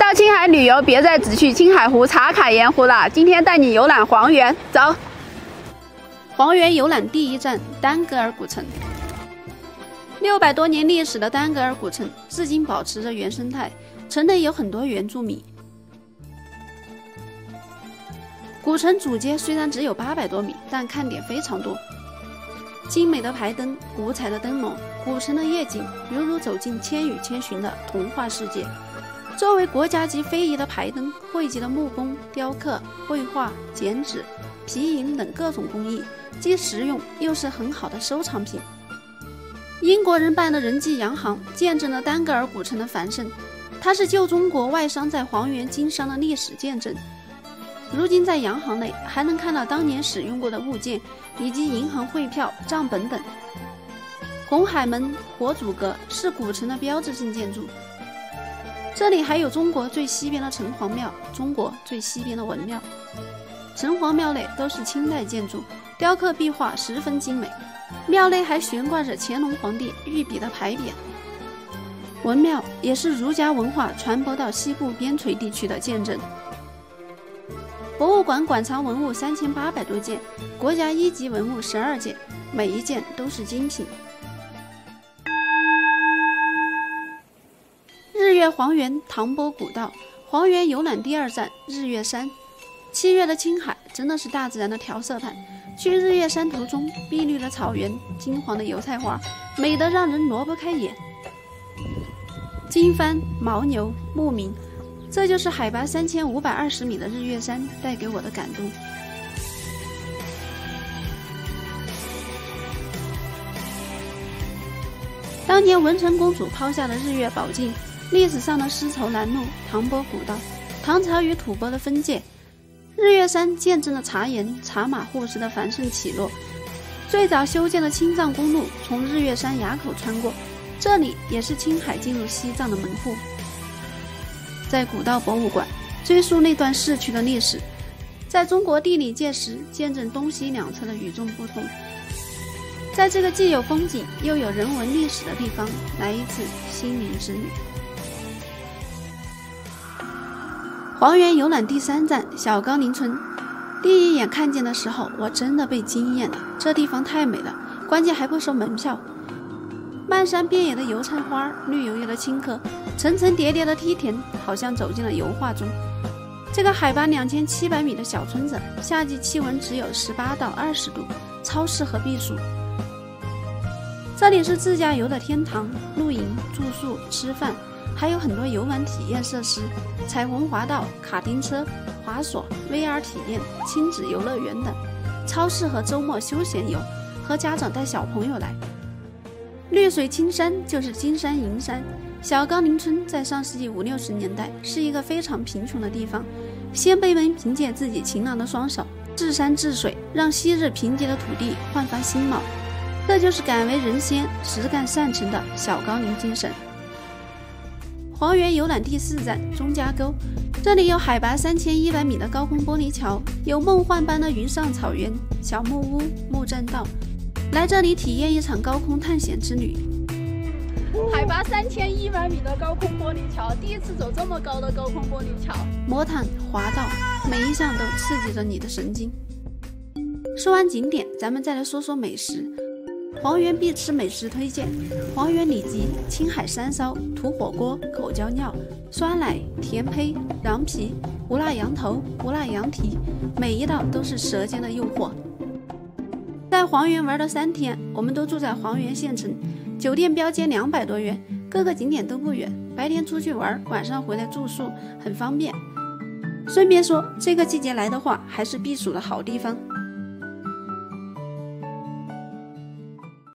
到青海旅游，别再只去青海湖、茶卡盐湖了。今天带你游览黄原，走。黄原游览第一站丹格尔古城。600多年历史的丹格尔古城，至今保持着原生态，城内有很多原住民。古城主街虽然只有800多米，但看点非常多。精美的排灯，五彩的灯笼，古城的夜景犹如走进《千与千寻》的童话世界。作为国家级非遗的排灯，汇集了木工、雕刻、绘画、剪纸、皮影等各种工艺，既实用又是很好的收藏品。英国人办的人际洋行见证了丹格尔古城的繁盛，它是旧中国外商在黄原经商的历史见证。如今在洋行内还能看到当年使用过的物件，以及银行汇票、账本等。红海门、火祖阁是古城的标志性建筑。这里还有中国最西边的城隍庙，中国最西边的文庙。城隍庙内都是清代建筑，雕刻壁画十分精美。庙内还悬挂着乾隆皇帝御笔的牌匾。文庙也是儒家文化传播到西部边陲地区的见证。博物馆馆藏文物3800多件，国家一级文物12件，每一件都是精品。日月黄原唐波古道，黄原游览第2站日月山。7月的青海真的是大自然的调色盘，去日月山途中，碧绿的草原，金黄的油菜花，美得让人挪不开眼。金帆、牦牛、牧民，这就是海拔3520米的日月山带给我的感动。当年文成公主抛下的日月宝镜，历史上的丝绸南路、唐波古道，唐朝与吐蕃的分界。日月山见证了茶盐、茶马互市的繁盛起落。最早修建的青藏公路从日月山垭口穿过，这里也是青海进入西藏的门户。在古道博物馆追溯那段逝去的历史，在中国地理界时见证东西两侧的与众不同。在这个既有风景又有人文历史的地方，来一次心灵之旅。黄原游览第3站小高林村。第一眼看见的时候，我真的被惊艳了，这地方太美了，关键还不收门票。漫山遍野的油菜花，绿油油的青稞，层层叠叠的梯田，好像走进了油画中。这个海拔2700米的小村子，夏季气温只有18到20度，超适合避暑。这里是自驾游的天堂，露营、住宿、吃饭，还有很多游玩体验设施，彩虹滑道、卡丁车、滑索、VR 体验、亲子游乐园等，超适合周末休闲游，和家长带小朋友来。绿水青山就是金山银山。小高林村在上世纪50、60年代是一个非常贫穷的地方，先辈们凭借自己勤劳的双手，治山治水，让昔日贫瘠的土地焕发新貌。这就是敢为人先、实干善成的小高林精神。黄原游览第4站钟家沟，这里有海拔3100米的高空玻璃桥，有梦幻般的云上草原、小木屋、木栈道，来这里体验一场高空探险之旅。 海拔3100米的高空玻璃桥，第一次走这么高的高空玻璃桥。 魔毯、滑道，每一项都刺激着你的神经。说完景点，咱们再来说说美食。黄原必吃美食推荐：黄原里脊、青海山烧、土火锅、口焦尿、酸奶、甜胚、羊皮、胡辣羊头、胡辣羊蹄，每一道都是舌尖的诱惑。在黄原玩了3天，我们都住在黄原县城，酒店标间200多元，各个景点都不远，白天出去玩，晚上回来住宿，很方便。顺便说，这个季节来的话，还是避暑的好地方。